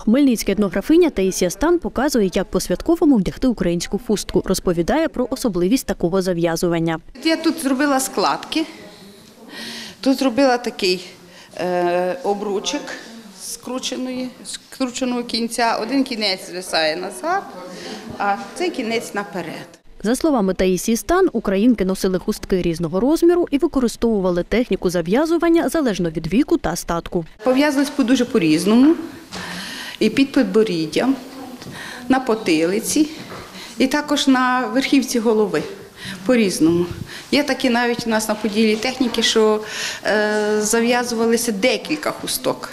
Хмельницька етнографиня Таїсія Стан показує, як по-святковому вдягти українську хустку. Розповідає про особливість такого зав'язування. Я тут зробила складки, тут зробила такий обручик скрученого кінця. Один кінець звисає назад, а цей кінець наперед. За словами Таїсії Стан, українки носили хустки різного розміру і використовували техніку зав'язування залежно від віку та статку. Пов'язувались дуже по-різному. І під підборіддям, на потилиці, і також на верхівці голови. По-різному. Є такі навіть у нас на Поділлі техніки, що зав'язувалися декілька хусток,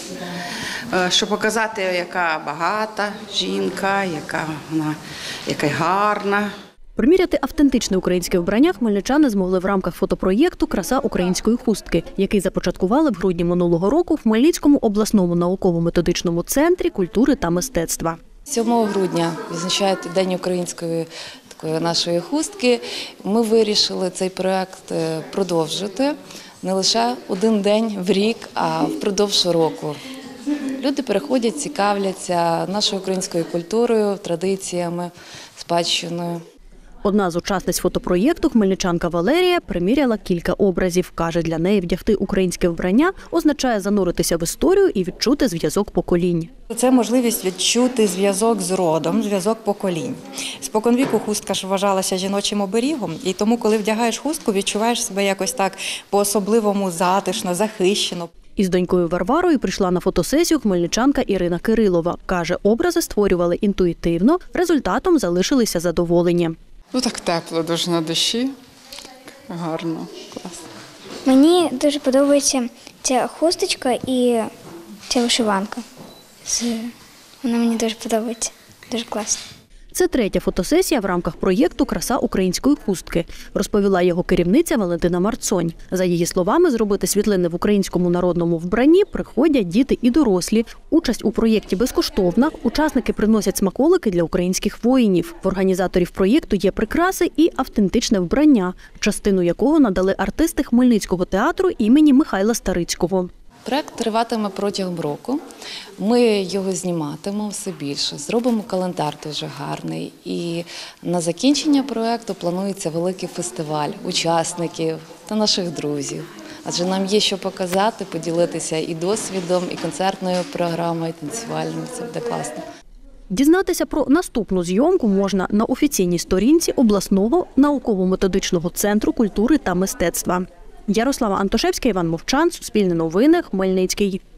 щоб показати, яка багата жінка, яка вона гарна. Приміряти автентичне українське вбрання хмельничани змогли в рамках фотопроєкту «Краса української хустки», який започаткували в грудні минулого року в Хмельницькому обласному науково-методичному центрі культури та мистецтва. 7 грудня відзначають День української нашої хустки. Ми вирішили цей проєкт продовжити не лише один день в рік, а впродовж року. Люди переходять, цікавляться нашою українською культурою, традиціями, спадщиною. Одна з учасниць фотопроєкту, хмельничанка Валерія, приміряла кілька образів. Каже, для неї вдягти українське вбрання означає зануритися в історію і відчути зв'язок поколінь. Це можливість відчути зв'язок з родом, зв'язок поколінь. Споконвіку хустка ж вважалася жіночим оберігом, і тому, коли вдягаєш хустку, відчуваєш себе якось так по-особливому затишно, захищено. Із донькою Варварою прийшла на фотосесію хмельничанка Ірина Кирилова. Каже, образи створювали інтуїтивно, результатом залишилися задоволені. Так тепло дуже на душі, так гарно, класно. Мені дуже подобається ця хусточка і ця вишиванка. Вона мені дуже подобається, дуже класно. Це третя фотосесія в рамках проєкту «Краса української хустки», розповіла його керівниця Валентина Марцонь. За її словами, зробити світлини в українському народному вбранні приходять діти і дорослі. Участь у проєкті безкоштовна. Учасники приносять смаколики для українських воїнів. В організаторів проєкту є прикраси і автентичне вбрання, частину якого надали артисти Хмельницького театру імені Михайла Старицького. Проєкт триватиме протягом року. Ми його зніматимемо все більше, зробимо календар дуже гарний. І на закінчення проєкту планується великий фестиваль учасників та наших друзів. Адже нам є що показати, поділитися і досвідом, і концертною програмою, і танцювальною. Це буде класно. Дізнатися про наступну зйомку можна на офіційній сторінці обласного науково-методичного центру культури та мистецтва. Ярослава Антошевська, Іван Мовчан, Суспільне новини, Хмельницький.